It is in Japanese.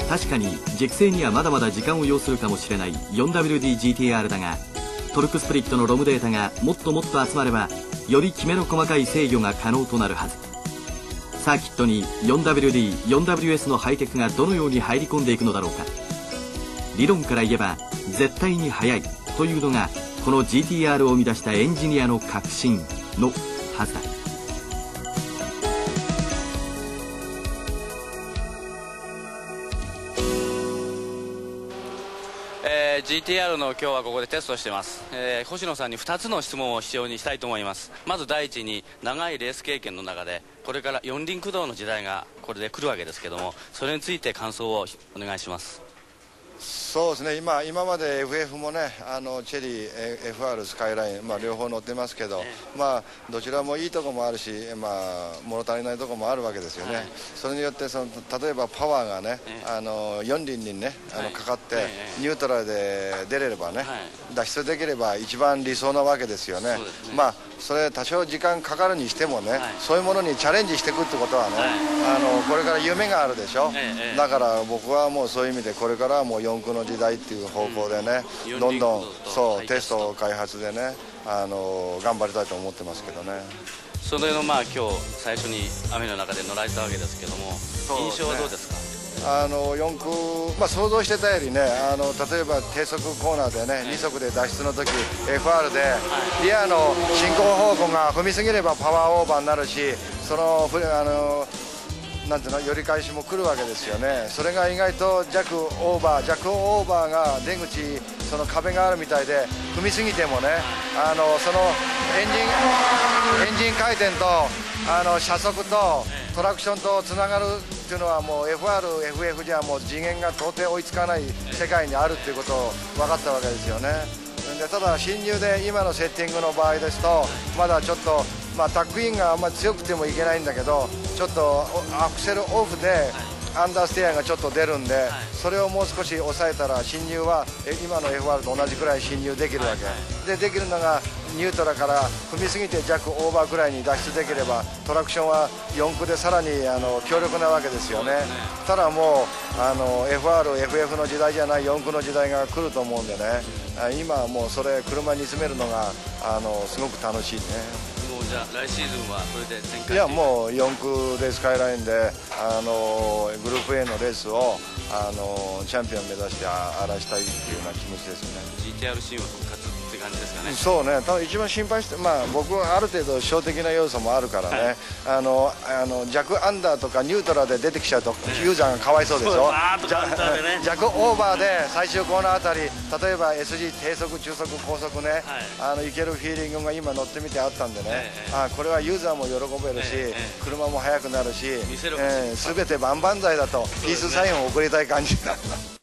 確かに熟成にはまだまだ時間を要するかもしれない 4WD-GTR だが、トルクスプリットのロムデータがもっともっと集まれば、よりきめの細かい制御が可能となるはず。サーキットに 4WD、4WS のハイテクがどのように入り込んでいくのだろうか。理論から言えば絶対に速いというのがこの GTR を生み出したエンジニアの確信のはずだ。 GTR の今日はここでテストしてます。星野さんに2つの質問を必要にしたいと思います。まず第一に、長いレース経験の中でこれから四輪駆動の時代がこれで来るわけですけども、それについて感想をお願いします。 そうですね、今まで FF もね、チェリー、FR、スカイライン、両方乗ってますけど、どちらもいいところもあるし、物足りないところもあるわけですよね。それによって例えばパワーがね、4輪にねかかって、ニュートラルで出れればね、脱出できれば一番理想なわけですよね。それ多少時間かかるにしてもね、そういうものにチャレンジしていくってことはね、これから夢があるでしょ。だから僕はもうそういう意味でこれからはもう四駆の時代っていう方向でね、どんどんテスト開発でね、頑張りたいと思ってますけどね。 それの今日最初に雨の中で乗られたわけですけども、印象はどうですか？ 四駆、想像してたよりね、例えば低速コーナーでね、2速で脱出の時 FR でリアの進行方向が踏みすぎればパワーオーバーになるし、なんていうの、寄り返しも来るわけですよね。それが意外と弱オーバーが出口、その壁があるみたいで、踏みすぎてもね、そのエンジン回転と車速とトラクションとつながるっていうのはもう FR、FF じゃもう次元が到底追いつかない世界にあるっていうことを分かったわけですよね。でただ進入で今のセッティングの場合ですと、まだちょっとタックインがあんまり強くてもいけないんだけど、ちょっとアクセルオフでアンダーステアがちょっと出るんで、それをもう少し抑えたら進入は今の FR と同じくらい進入できるわけで、できるのがニュートラから踏みすぎて弱オーバーくらいに脱出できれば、トラクションは四駆でさらに強力なわけですよね。ただもうFR、FF の時代じゃない四駆の時代が来ると思うんでね、今はもうそれ車に詰めるのがすごく楽しいね。 じゃあ来シーズンはこれで全開？ いやもう四駆でスカイラインでグループ A のレースをチャンピオン目指して荒らしたいっていうような気持ちですね。 GTR シーンは復活って感じですかね。 そうね、ただ一番心配して、僕はある程度小的な要素もあるからね、弱アンダーとかニュートラで出てきちゃうとユーザーがかわいそうでしょ。弱オーバーで最終コーナーあたり、例えば SG 低速中速高速ね、いけるフィーリングが今乗ってみてあったんでね、これはユーザーも喜べるし、車も速くなるし、全て万々歳だとピースサインを送りたい感じ